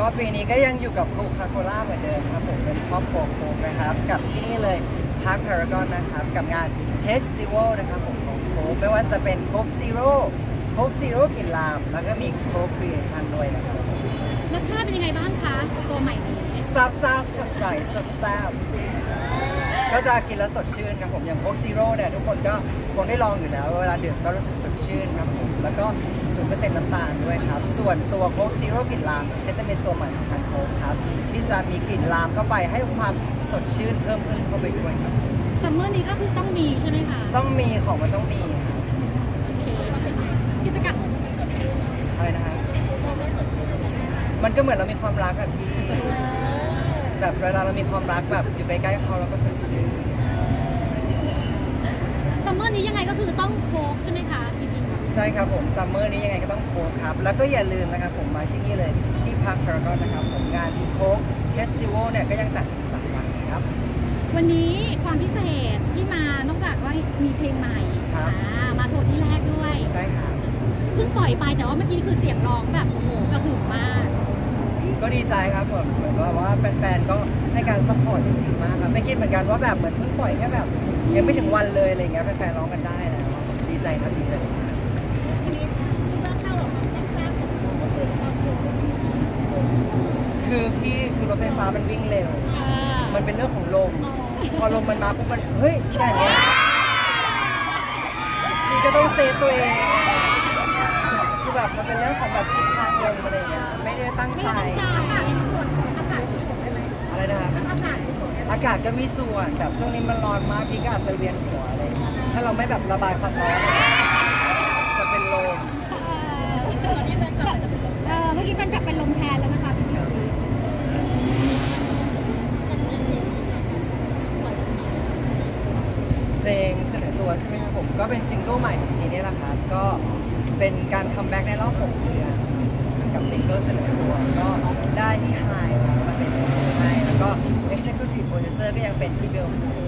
ก็ปีนี้ก็ยังอยู่กับโคคาโคล่าเหมือนเดิมครับผมเป็นครอบครัวโค้กนะครับกับที่นี่เลยพาร์คพารากอนนะครับกับงานเฟสติวัลนะครับผมของโค้กไม่ว่าจะเป็นโค้กซีโร่กลิ่นลามแล้วก็มีโค้กครีเอชั่นด้วยนะครับรสชาติเป็นยังไงบ้างคะตัวใหม่นี้ซาบซ่าสดใสสดแซ่บก็จะกินแล้วสดชื่นครับผมอย่างโค้กซีโร่เนี่ยทุกคนก็คงได้ลองอยู่แล้วเวลาดื่มก็รู้สึกสดชื่นครับผมแล้วก็0%น้ำตาลด้วยครับส่วนตัวโค้กซีโร่กลิ่นลามก็จะเป็นตัวใหม่ของทางโค้กครับที่จะมีกลิ่นลามเข้าไปให้ความสดชื่นเพิ่มขึ้นเข้าไปด้วยครับซัมเมอร์นี้ก็คือต้องมีใช่ไหมคะต้องมีของมันต้องมีครับโอเคกิจกรรมอะไรนะครับมันก็เหมือนเรามีความรักแบบที่แบบเวลาเรามีความรักแบบอยู่ใกล้ๆเขาเราก็สดชื่นซัมเมอร์นี้ยังไงก็คือต้องโค้กใช่ไหมคะพี่บิ๊กใช่ครับผมซัมเมอร์นี้ยังไงก็ต้องโค้กครับแล้วก็อย่าลืมนะครับผมมาที่นี่เลยที่พาร์คพารากอนนะครับผมงานโค้กเฟสติวัลเนี่ยก็ยังจัดอีก3 วันครับวันนี้ความพิเศษที่มานอกจากว่ามีเพลงใหม่มาโชว์ที่แรกด้วยใช่ครับเพิ่งปล่อยไปแต่ว่าเมื่อกี้คือเสียงร้องแบบโอ้โหกระหึ่มมากก็ดีใจครับเหมือนว่าแฟนๆก็ให้การซัพพอร์ตอย่างดีมากครับไม่คิดเหมือนกันว่าแบบเหมือนเพิ่งปล่อยแค่แบบยังไม่ถึงวันเลยอะไรเงี้ยแฟนๆร้องกันได้แล้วดีใจครับดีใจคือรถไฟฟ้ามันวิ่งเร็วมันเป็นเรื่องของลมพอลมมันมาปุ๊บมันเฮ้ยอย่างเงี้ยนี่ก็ต้องเซฟตัวเองคือแบบมันเป็นเรื่องของแบบทิศทางลมอะไรเงี้ยไม่ได้ตั้งใจอะไรนะครับอากาศก็มีส่วนแบบช่วงนี้มันร้อนมากพี่ก็อาจจะเวียนหัวอะไรถ้าเราไม่แบบระบายความร้อนจะเป็นลมเมื่อกี้แฟนกลับเป็นลมแทนแล้วนะคะพี่เพลงเสนอตัวใช่ไหมครับผมก็เป็นซิงเกิลใหม่ของปีนี้แหละครับก็เป็นการคัมแบ็กในรอบ6 เดือนกับซิงเกิลเสนอตัวก็ได้ที่ไฮมาเป็นไฮแล้วก็ Executive Producer ก็ยังเป็นที่เบล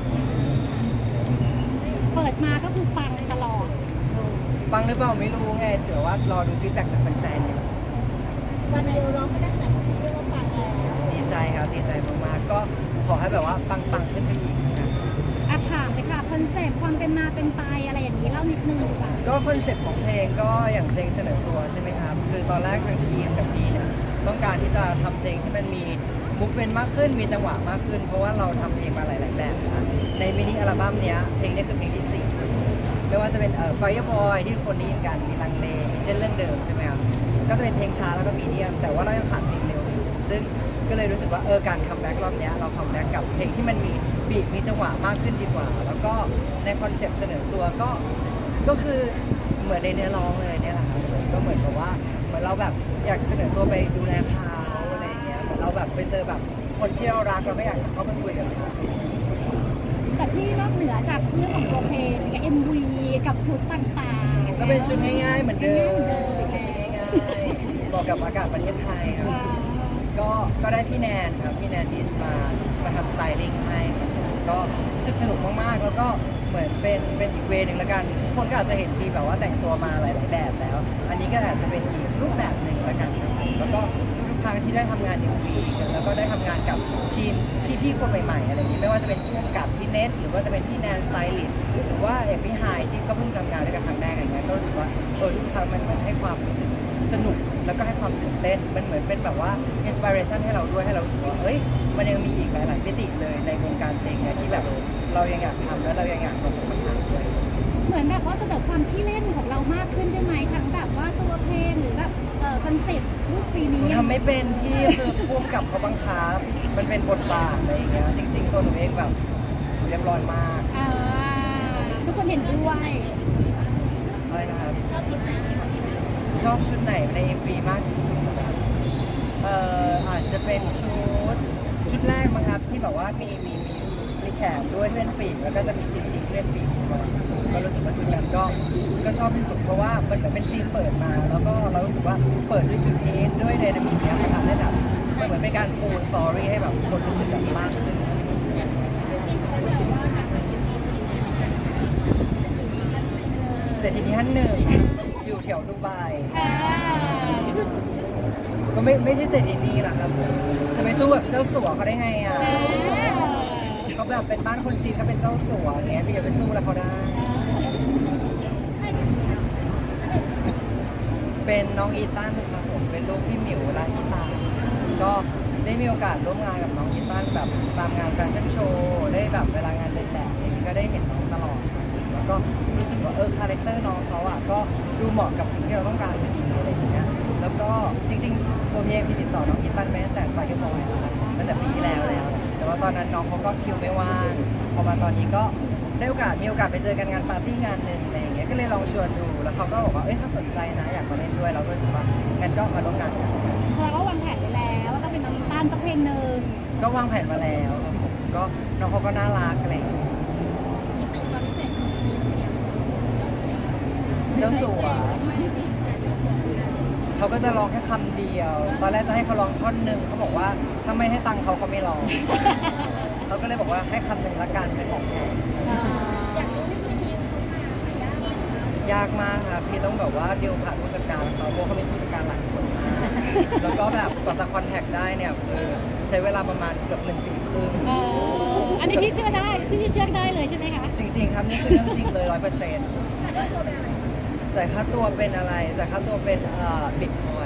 เปิดมาก็คือปังตลอดปังหรือเปล่าไม่รู้ไงเดี๋ยวว่ารอดูฟีดแบ็กจากแฟนๆอยู่วันเดียวร้องก็ได้แต่ที่เรียกว่าปังแล้วดีใจครับดีใจมากๆก็ขอให้แบบว่าปังขึ้นไปอีกถามเลยค่ะคอนเซ็ปต์ความเป็นมาเป็นไปอะไรอย่างนี้เล่านิดนึงดีกว่าก็คอนเซ็ปต์ของเพลงก็อย่างเพลงเสนอตัวใช่ไหมครับคือตอนแรกทางทีมกับพี่เนี่ยต้องการที่จะทำเพลงที่มันมีมูฟเมนต์มากขึ้นมีจังหวะมากขึ้นเพราะว่าเราทำเพลงมาหลายๆแบบนะในมินิอัลบั้มเนี้ยเพลงนี้คือเพลงที่4ไม่ว่าจะเป็นFireboy ที่ทุกคนได้ยินกันมีลังเลมีเส้นเรื่องเดิมใช่ไหมครับก็จะเป็นเพลงช้าแล้วก็มีเดียมแต่ว่าเรายังขาดเพลงเร็วอยู่ซึ่งก็เลยรู้สึกว่าการคัมแบ็กรอบนี้เราคัมแบ็กกับเพลงที่มันมีบีทมีจังหวะมากขึ้นดีกว่าแล้วก็ในคอนเซปต์เสนอตัวก็คือเหมือนในเนื้อร้องเลยเนี่ยแหละครับก็เหมือนกับว่าเหมือนเราแบบอยากเสนอตัวไปดูแลเขาอะไรอย่างเงี้ยเหมือนเราแบบไปเจอแบบคนที่เรารักเราก็อยากเข้าไปคุยกับเขาแต่ที่นอกเหนือจากเรื่องของตัวเพลงกับ MV กับชุดต่างๆก็เป็นชุดง่ายๆเหมือนเดิมชุดง่ายๆเหมาะกับอากาศประเทศไทยครับก็ได้พี่แนนครับพี่แนนดิสมาทำสไตลิ่งให้ก็รู้สึกสนุกมากๆแล้วก็เหมือนเป็นอีกเวนึงละกันทุกคนก็อาจจะเห็นทีแบบว่าแต่งตัวมาหลายๆแบบแล้วอันนี้ก็อาจจะเป็นอีกรูปแบบหนึ่งละกันครับแล้วก็ทุกครั้งที่ได้ทำงานในวีแล้วก็ได้ทำงานกับทีมพี่ๆคนใหม่ๆอะไรอย่างนี้ไม่ว่าจะเป็นกับพี่เนทหรือว่าจะเป็นพี่แนนสไตลิสต์หรือว่าอย่างพี่ไฮที่ก็เพิ่งทำงานด้วยกันครั้งแรกอะไรเงี้ยก็รู้สึกว่าทุกครั้งมันให้ความรู้สึกสนุกแล้วก็ให้ความตื่นเต้นมันเหมือนเป็นแบบว่าอินสปิเรชันให้เราด้วยให้เรารู้สึกว่ามันยังมีอีกหลายๆมิติเลยในวงการเพลงเนี่ยที่แบบเรายังอยากทำแล้วเรายังอยากลงมือทำด้วยเหมือนแบบว่าเสนอความที่เล่นของเรามากขึ้นด้วยไหมทั้งแบบว่าตัวเพลงหรือแบบคอนเซ็ปต์รูปปีนี้ทำไม่เป็นที่คือพุ่มกับเขาบังคับมันเป็นบทบาทอะไรอย่างเงี้ยจริงๆตัวหนูเองแบบเรียบร้อยมากทุกคนเห็นด้วยอะไรนะครับชอบชุดไหนใน MV มากที่สุดอาจจะเป็นชุดแรกมั้งครับที่แบบว่ามีแขนด้วยเล่นปีกแล้วก็จะมีซีจีเล่นปีกด้วยก็รู้สึกว่าชุดนั้นก็ชอบที่สุดเพราะว่ามันเป็นซีนเปิดมาแล้วก็เรารู้สึกว่าเปิดด้วยชุดนี้ด้วยไดนามิกเนี้ยมันทำให้แบบมันเหมือนเป็นการปูสตอรี่ให้แบบคนรู้สึกแบบมากขึ้นเศรษฐีท่านหนึ่งอยู่แถวดูไบก็ไม่ใช่เศรษฐีนีหรอกครับจะไปสู้แบบเจ้าสัวเขาได้ไงอ่ะเขาแบบเป็นบ้านคนจีนเขาเป็นเจ้าสัวอย่างเงี้ยพี่จะไปสู้แล้วเขาได้ เป็นน้องอีตันครับผมเป็นลูกพี่หมิวและอีตาก็ได้มีโอกาสร่วมงานกับน้องอีตันแบบตามงานแฟชั่นโชว์ได้แบบเวลางานเดินแบบนี้ก็ได้เห็นน้องตลอดครับแล้วก็รู้สึกว่าคาแรคเตอร์น้องเขาอ่ะก็ดูเหมาะกับสิ่งที่เราต้องการพอดีอะไรอย่างเงี้ยแล้วก็จริงๆตัวพี่เองพี่ติดต่อน้องอีตันมาตั้งแต่ไฟเดอร์บอยตั้งแต่ปีที่แล้วแต่ว่าตอนนั้นน้องเขาก็คิวไม่ว่างพอมาตอนนี้ก็ได้มีโอกาสไปเจอกันงานปาร์ตี้งานหนึ่งอะไรอย่างเงี้ยก็เลยลองชวนดูแล้วเขาก็บอกว่าถ้าสนใจนะอยากมาเล่นด้วยเราก็รู้สึกว่างั้นก็มาร่วมงานกันแล้วก็วางแผนไปแล้วว่าต้องเป็นน้องต้านสักเพลงหนึ่งก็วางแผนมาแล้วครับผมก็น้องเขาก็น่ารักอะไรอย่างเงี้ยเจ้าสัวเขาก็จะร้องแค่คำเดียว ตอนแรกจะให้เขาร้องท่อนหนึ่งเขาบอกว่าถ้าไม่ให้ตังค์เขาไม่ร้อง เขาก็เลยบอกว่าให้คำหนึ่งละกันเป็นของแทนยากมากครับพี่ต้องแบบว่าดิวผ่านผู้จัดการเขาเพราะเขามีผู้จัดการหลายคนมากแล้วก็แบบกว่าจะคอนแทคได้เนี่ยคือใช้เวลาประมาณเกือบ1 ปีครึ่งอันนี้พี่เชื่อได้พี่เชื่อได้เลยใช่ไหมคะจริงๆครับนี่คือเรื่องจริงเลย100%จ่ายค่าตัวเป็นอะไรจ่ายค่าตัวเป็นบิตคอย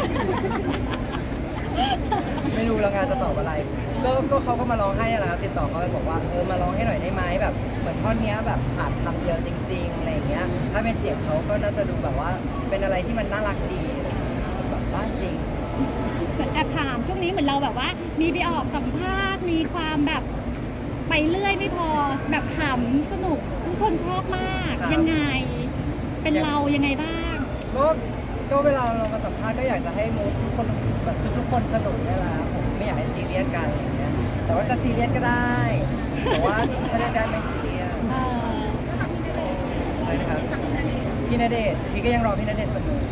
ไม่รู้แล้วงานจะตอบอะไรก็เขาก็มาร้องให้แล้วติดต่อเขาไปบอกว่ามาร้องให้หน่อยได้ไหมแบบเหมือนท่อนเนี้ยแบบขาดคำเดียวจริงๆอะไรอย่างเงี้ยถ้าเป็นเสียงเขาก็น่าจะดูแบบว่าเป็นอะไรที่มันน่ารักดีแบบบ้าจริงแอบถามช่วงนี้เหมือนเราแบบว่ามีไปออกสัมภาษณ์มีความแบบไปเรื่อยไม่พอแบบขำสนุกทุกคนชอบมากยังไงเป็นเรายังไงบ้างก็เวลาเรามาสัมภาษณ์ก็อยากจะให้มูทุกคนแบบทุกคนสนุกได้แล้วผมไม่อยากให้ซีเรียสกันอะไรอย่างเงี้ยแต่ว่าจะซีเรียสก็ได้แต่ว่าถ้าได้ไม่ซีเรียสใช่ครับพี่ณเดชน์พี่ก็ยังรอพี่ณเดชน์เสมอ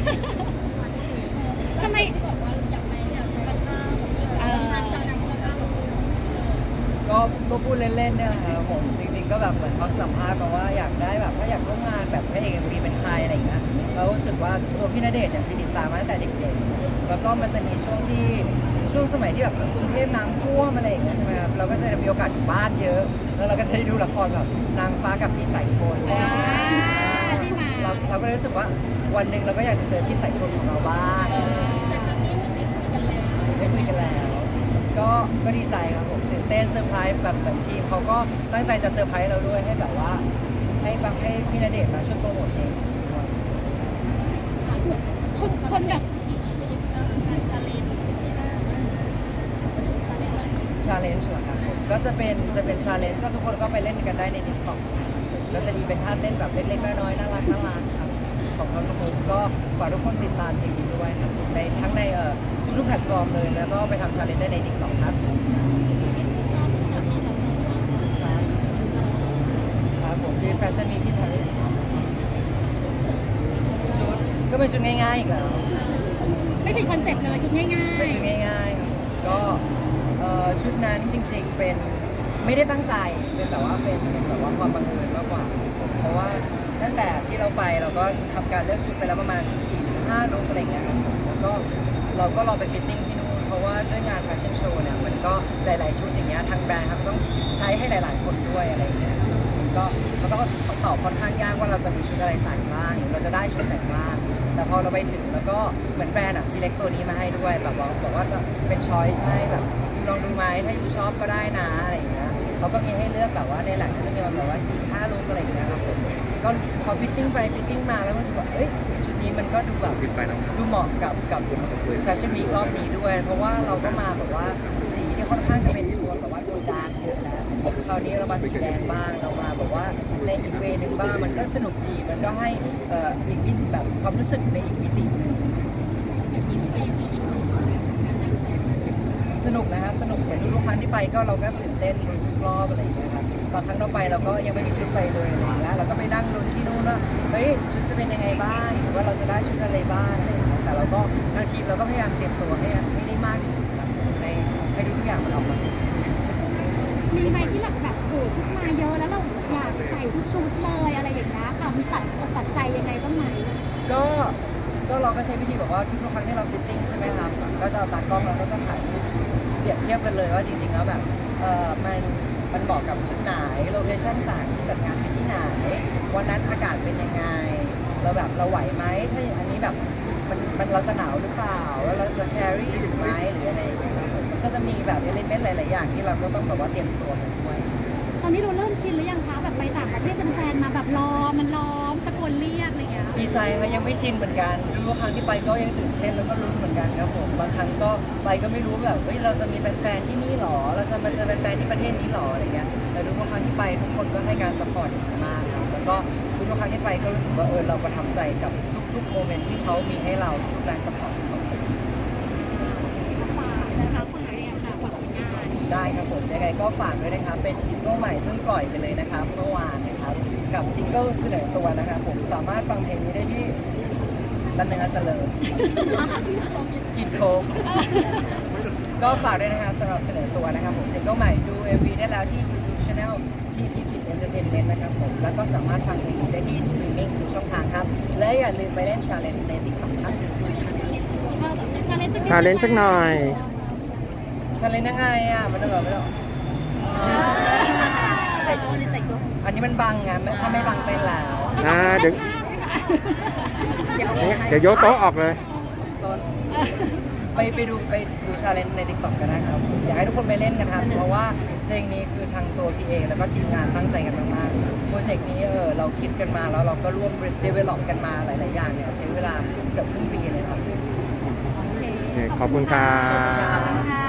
ทำไมก็พูดเล่นๆเนี่ยแหละครับผมจริงๆก็แบบเหมือนเขาสัมภาษณ์มาว่าอยากได้แบบถ้าอยากร่วมงานแบบพระเอกMVเป็นใครอะไรอย่างเงี้ยเรารู้สึกว่าตัวพี่ณเดชน์เนี่ยพี่ติดตามมาตั้งแต่เด็กๆแล้วก็มันจะมีช่วงสมัยที่แบบกรุงเทพน้ำท่วมอะไรอย่างเงี้ยใช่ไหมครับเราก็จะมีโอกาสอยู่บ้านเยอะแล้วเราก็จะได้ดูละครแบบนางฟ้ากับพี่สายชนเราก็เลยรู้สึกว่าวันหนึ่งเราก็อยากจะเจอพี่สายชนของเราบ้างได้คุยกันแล้วก็ดีใจครับผมตื่นเต้นเซอร์ไพรส์แบบเหมือนทีมเขาก็ตั้งใจจะเซอร์ไพรส์เราด้วยให้แบบว่าให้พี่ณเดชน์มาช่วยโปรโมทเองคนแบบชาเลนจ์เหรอครับผมก็จะเป็นชาเลนจ์ก็ทุกคนก็ไปเล่นกันได้ในติ๊กต็อกก็จะมีเป็นท่าเต้นแบบเล็กๆน้อยๆน่ารักครับของเขาทุกคนก็ฝากทุกคนติดตามเพลงนี้ด้วยครับในทั้งในทุกแพลตฟอร์มเลยแล้วก็ไปทำชาเลนจ์ได้ในติ๊กต็อกครับผมที่แฟชั่นมีที่ปารีสชุดก็เป็นชุดง่ายๆอีกแล้วไม่เป็นคอนเซ็ปต์เลยชุดง่ายๆเป็นชุดง่ายๆก็ชุดนั้นจริงๆเป็นไม่ได้ตั้งใจเป็นแบบว่าเป็นแบบว่าความบังเอิญมากกว่าเพราะว่าตั้งแต่ที่เราไปเราก็ทำการเลือกชุดไปแล้วประมาณ 4-5 ลุคอะไรเงี้ยครับแล้วก็เราก็ลองไปฟิตติ้งที่นู่นเพราะว่าด้วยงานแฟชั่นโชว์เนี่ยมันก็หลายๆชุดอย่างเงี้ยทางแบรนด์ครับต้องใช้ให้หลายๆคนด้วยอะไรเงี้ยก็มันก็ตอบค่อนข้างยากว่าเราจะมีชุดอะไรใส่บ้างเราจะได้ชุดไหนบ้างแต่พอเราไปถึงแล้วก็เหมือนแบรนด์อ่ะ select ตัวนี้มาให้ด้วยแบบว่าบอกว่าเป็น choice ให้แบบลองดูไหมถ้ายูชอบก็ได้นะอะไรอย่างเงี้ยเขาก็มีให้เลือกแบบว่าในหลังก็จะมีแบบว่า 4-5 ลุคอะไรอย่างเงี้ยครับผมก็พอฟิตติ้งไปฟิตติ้งมาแล้วรู้สึกว่าชุดนี้มันก็ดูแบบดูเหมาะกับแฟชั่นวีครอบนี้ด้วยเพราะว่าเราก็มาแบบว่าสีที่ค่อนข้างจะเป็นตัวแบบว่าตัวดาร์กเยอะแล้วคราวนี้เรามาสีแดงบ้างเรามาแบบว่าในอีกเวนึงบ้างมันก็สนุกดีมันก็ให้อีกมิติแบบความรู้สึกในอีกมิตินึงสนุกนะครับสนุกเหมือนทุกครั้งที่ไปก็เราก็ตื่นเต้นทุกรอบอะไรอย่างเงี้ยครับบางครั้งเราไปเราก็ยังไม่มีชุดไปเลยอะไรอย่างเงี้ยเราก็ไปนั่งลุ้นที่นู่นว่าชุดจะเป็นยังไงบ้างหรือว่าเราจะได้ชุดอะไรบ้างอะไรอย่างเงี้ยแต่เราก็ทางทีมเราก็พยายามเตรียมตัวให้ได้มากที่สุดครับให้ทุกอย่างมันออกมามีไหมที่หลักแบบชุดมาเยอะแล้วเราอยากใส่ทุกชุดเลยอะไรอย่างเงี้ยค่ะมีตัดใจยังไงบ้างไหมก็ก็เราก็ใช้วิธีแบบว่าทุกครั้งที่เราฟิตติ้งใช่ไหมครับก็จะเอาตากล้องเราก็จะถ่ายรูปชุดเปรียบเทียบกันเลยว่าจริงๆแล้วแบบมันเหมาะกับชุดไหนโลเคชั่นสถานที่จัดงานที่ไหนวันนั้นอากาศเป็นยังไงเราไหวไหมถ้าอันนี้แบบมันเราจะหนาวหรือเปล่าแล้วเราจะแครี่หรือไม่หรืออะไรอย่างเงี้ยครับมันก็จะมีแบบเอลิเมนต์หลายๆอย่างที่เราก็ต้องแบบว่าเตรียมตัวกันด้วยตอนนี้เราเริ่มชินหรือยังคะแบบไปต่างประเทศแฟนๆมาแบบมันล้อมตะโกนเรียกอะไรอย่างเงี้ยดีใจครับยังไม่ชินเหมือนกันทุกครั้งที่ไปก็ยังตื่นเต้นแล้วก็ลุ้นเหมือนกันครับผมบางครั้งก็ไปก็ไม่รู้แบบเฮ้ยเราจะมีแฟนๆที่นี่หรอเราจะมาเจอแฟนๆที่ประเทศนี้หรออะไรเงี้ยแต่ทุกครั้งที่ไปทุกคนก็ให้การสปอร์ตมากครับแล้วก็ทุกครั้งที่ไปก็รู้สึกว่าเราประทับใจกับทุกๆโมเมนต์ที่เขามีให้เราทุกแรงสปอร์ตของเขาฝากนะคะฝากอะไรอย่างค่ะฝากผลงานได้ครับผมยังไงก็ฝากด้วยนะครับเป็นซิงเกิลใหม่เพิ่งปล่อยไปเลยนะครับเมื่อวานนะครับกับซิงเกิลเสนอตัวนะครับผมสามารถฟังเพลงนี้ได้ที่ดันเนงเจริญกินโค้กก็ฝากด้วยนะครับสำหรับเสนอตัวนะครับผมซิงเกิลใหม่ดู MV ได้แล้วที่ YouTube Channel ที่พีกิจ Entertainment นะครับผมแล้วก็สามารถฟังเพลงนี้ได้ที่สตรีมมิ่งทุกช่องทางครับและอย่าลืมไปเล่น Challenge ใน TikTok ครับชาเลนจ์สักหน่อย Challenge ยังไงอ่ะมันต้องแบบไม่ต้องใส่ตัวใส่ตัวอันนี้มันบังไงถ้าไม่บังเต้นแล้วเดี๋ยวโยกโต๊ะออกเลยไปดูชาเลนจ์ใน TikTok กันนะครับอยากให้ทุกคนไปเล่นกันครับเพราะว่าเพลงนี้คือทางตัวพี่เอแล้วก็ทีมงานตั้งใจกันมากๆโปรเจกต์นี้เราคิดกันมาแล้วเราก็ร่วม develop กันมาหลายๆอย่างเนี่ยใช้เวลาเกือบครึ่งปีเลยครับโอเคขอบคุณครัขอบคุณบค่ะ